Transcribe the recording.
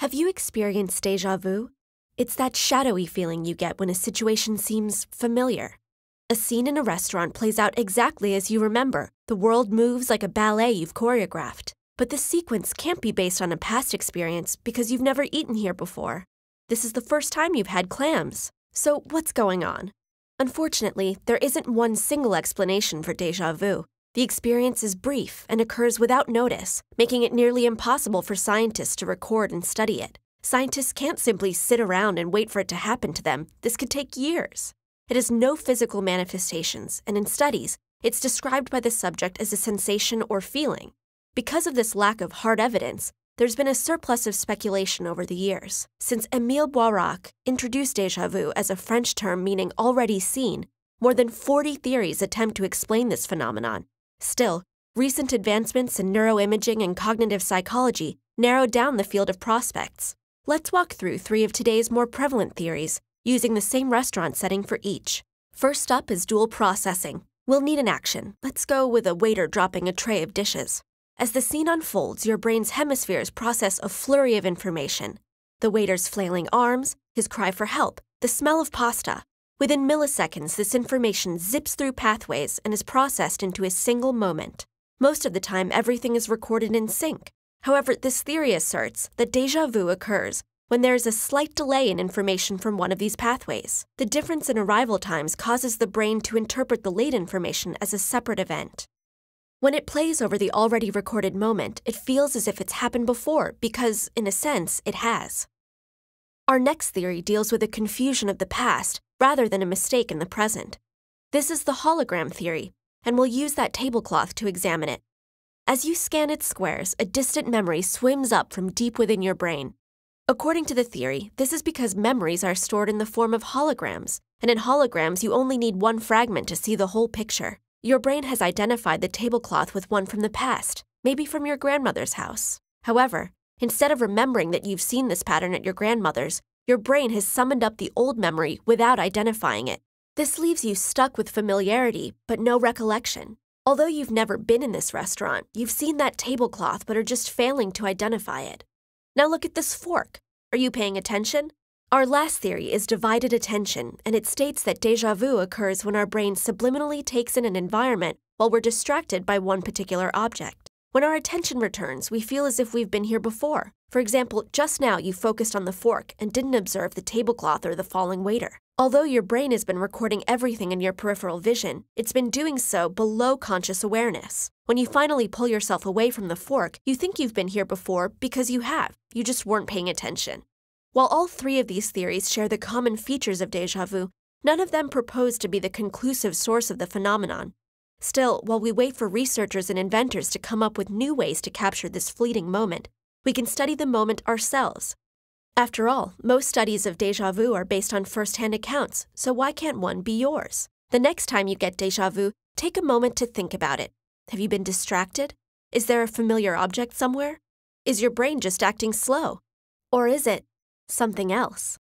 Have you experienced déjà vu? It's that shadowy feeling you get when a situation seems familiar. A scene in a restaurant plays out exactly as you remember. The world moves like a ballet you've choreographed. But this sequence can't be based on a past experience because you've never eaten here before. This is the first time you've had clams. So what's going on? Unfortunately, there isn't one single explanation for déjà vu. The experience is brief and occurs without notice, making it nearly impossible for scientists to record and study it. Scientists can't simply sit around and wait for it to happen to them. This could take years. It has no physical manifestations, and in studies, it's described by the subject as a sensation or feeling. Because of this lack of hard evidence, there's been a surplus of speculation over the years. Since Émile Boirac introduced déjà vu as a French term meaning already seen, more than 40 theories attempt to explain this phenomenon. Still, recent advancements in neuroimaging and cognitive psychology narrowed down the field of prospects. Let's walk through 3 of today's more prevalent theories, using the same restaurant setting for each. First up is dual processing. We'll need an action. Let's go with a waiter dropping a tray of dishes. As the scene unfolds, your brain's hemispheres process a flurry of information. The waiter's flailing arms, his cry for help, the smell of pasta. Within milliseconds, this information zips through pathways and is processed into a single moment. Most of the time, everything is recorded in sync. However, this theory asserts that déjà vu occurs when there is a slight delay in information from one of these pathways. The difference in arrival times causes the brain to interpret the late information as a separate event. When it plays over the already recorded moment, it feels as if it's happened before because, in a sense, it has. Our next theory deals with a confusion of the past rather than a mistake in the present. This is the hologram theory, and we'll use that tablecloth to examine it. As you scan its squares, a distant memory swims up from deep within your brain. According to the theory, this is because memories are stored in the form of holograms, and in holograms you only need one fragment to see the whole picture. Your brain has identified the tablecloth with one from the past, maybe from your grandmother's house. However, instead of remembering that you've seen this pattern at your grandmother's, your brain has summoned up the old memory without identifying it. This leaves you stuck with familiarity, but no recollection. Although you've never been in this restaurant, you've seen that tablecloth but are just failing to identify it. Now look at this fork. Are you paying attention? Our last theory is divided attention, and it states that déjà vu occurs when our brain subliminally takes in an environment while we're distracted by one particular object. When our attention returns, we feel as if we've been here before. For example, just now you focused on the fork and didn't observe the tablecloth or the falling waiter. Although your brain has been recording everything in your peripheral vision, it's been doing so below conscious awareness. When you finally pull yourself away from the fork, you think you've been here before because you have. You just weren't paying attention. While all 3 of these theories share the common features of déjà vu, none of them propose to be the conclusive source of the phenomenon. Still, while we wait for researchers and inventors to come up with new ways to capture this fleeting moment, we can study the moment ourselves. After all, most studies of déjà vu are based on first-hand accounts, so why can't one be yours? The next time you get déjà vu, take a moment to think about it. Have you been distracted? Is there a familiar object somewhere? Is your brain just acting slow? Or is it something else?